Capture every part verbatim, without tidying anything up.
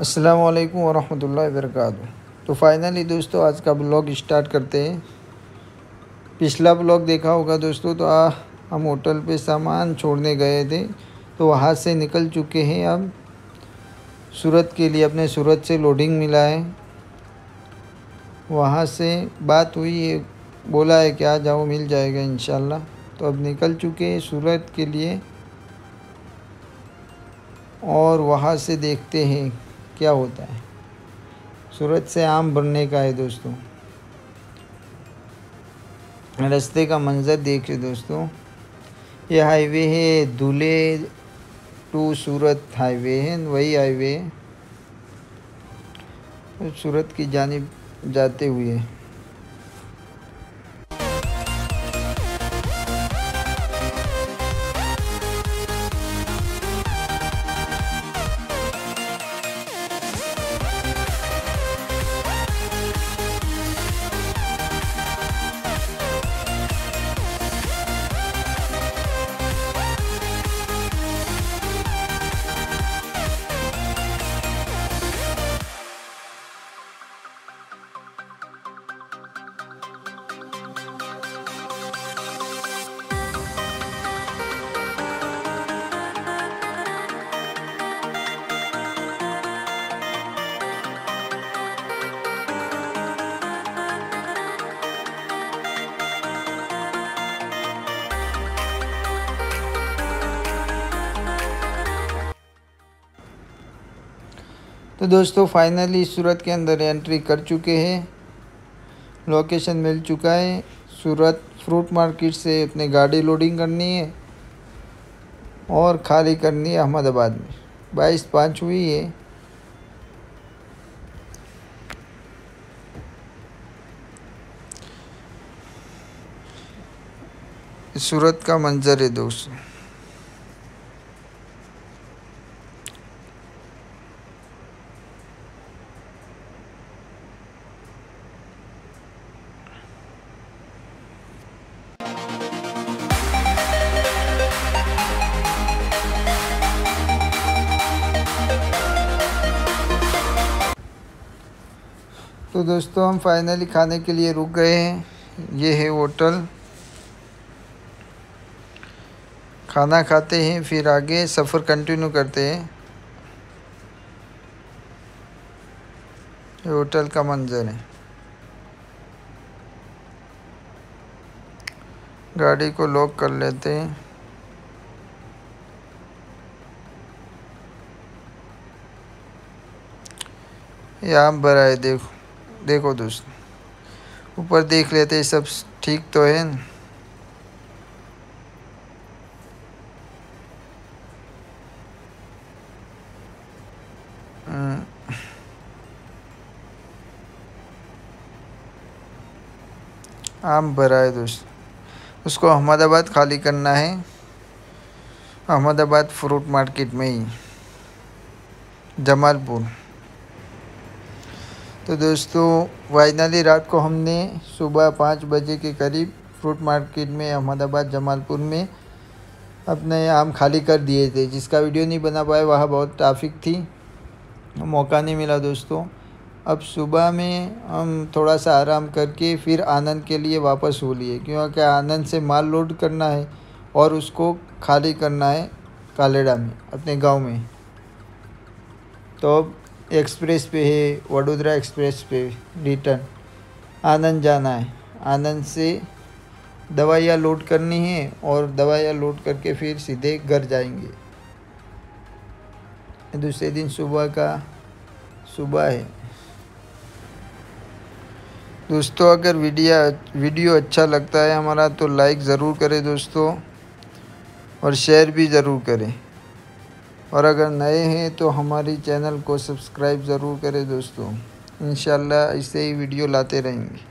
अस्सलामु अलैकुम वरहमतुल्लाहि वबरकातुहू। तो फाइनली दोस्तों आज का ब्लॉग स्टार्ट करते हैं। पिछला ब्लॉग देखा होगा दोस्तों, तो आ, हम होटल पे सामान छोड़ने गए थे, तो वहाँ से निकल चुके हैं अब सूरत के लिए। अपने सूरत से लोडिंग मिला है, वहाँ से बात हुई है, बोला है कि आ जाओ मिल जाएगा इंशाल्लाह। तो अब निकल चुके हैं सूरत के लिए और वहाँ से देखते हैं क्या होता है। सूरत से आम भरने का है दोस्तों। रास्ते का मंज़र देखिए दोस्तों। ये हाईवे है, दूल्हे टू सूरत हाईवे है, वही हाईवे है सूरत की जानिब जाते हुए। तो दोस्तों फाइनली सूरत के अंदर एंट्री कर चुके हैं। लोकेशन मिल चुका है। सूरत फ्रूट मार्केट से अपने गाड़ी लोडिंग करनी है और खाली करनी है अहमदाबाद में। बाईस पाँच हुई है। सूरत का मंजर है दोस्तों। तो दोस्तों हम फाइनली खाने के लिए रुक गए हैं। ये है होटल। खाना खाते हैं फिर आगे सफ़र कंटिन्यू करते हैं। ये होटल का मंजर है। गाड़ी को लॉक कर लेते हैं। ये आम भरा है, देखो देखो दोस्तों। ऊपर देख लेते हैं सब ठीक तो है न? आम भरा है दोस्तों। उसको अहमदाबाद खाली करना है, अहमदाबाद फ्रूट मार्केट में ही, जमालपुर। तो दोस्तों फाइनली रात को हमने सुबह पाँच बजे के करीब फ्रूट मार्केट में अहमदाबाद जमालपुर में अपने आम खाली कर दिए थे। जिसका वीडियो नहीं बना पाए, वहाँ बहुत ट्रैफिक थी, मौका नहीं मिला दोस्तों। अब सुबह में हम थोड़ा सा आराम करके फिर आनंद के लिए वापस हो लिए, क्योंकि आनंद से माल लोड करना है और उसको खाली करना है कालेड़ा में, अपने गांव में। तो अब एक्सप्रेस पे है, वडोदरा एक्सप्रेस पे रिटर्न आनंद जाना है। आनंद से दवाइयाँ लोड करनी है और दवाइयाँ लोड करके फिर सीधे घर जाएंगे। दूसरे दिन सुबह का सुबह है दोस्तों। अगर वीडियो वीडियो अच्छा लगता है हमारा तो लाइक ज़रूर करें दोस्तों, और शेयर भी ज़रूर करें। और अगर नए हैं तो हमारी चैनल को सब्सक्राइब ज़रूर करें दोस्तों। इंशाल्लाह ऐसे ही वीडियो लाते रहेंगे।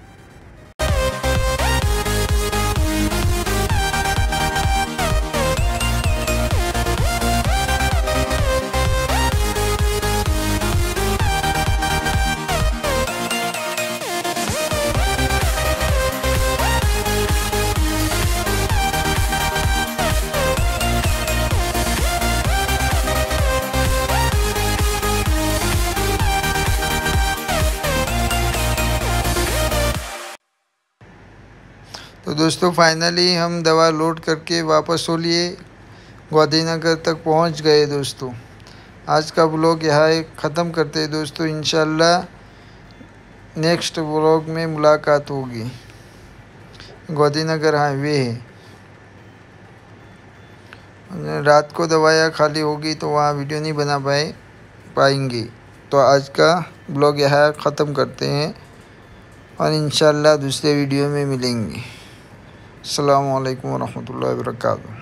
दोस्तों फाइनली हम दवा लोड करके वापस हो लिए गांधीनगर तक पहुंच गए। दोस्तों आज का ब्लॉग यहाँ ख़त्म करते हैं दोस्तों। इंशाल्लाह नेक्स्ट ब्लॉग में मुलाकात होगी। गांधीनगर हाईवे है, रात को दवाइयाँ खाली होगी तो वहाँ वीडियो नहीं बना पाए पाएंगे। तो आज का ब्लॉग यहाँ ख़त्म करते हैं और इंशाल्लाह दूसरे वीडियो में मिलेंगे। अस्सलामु अलैकुम वरहमतुल्लाहि वबरकातुहू।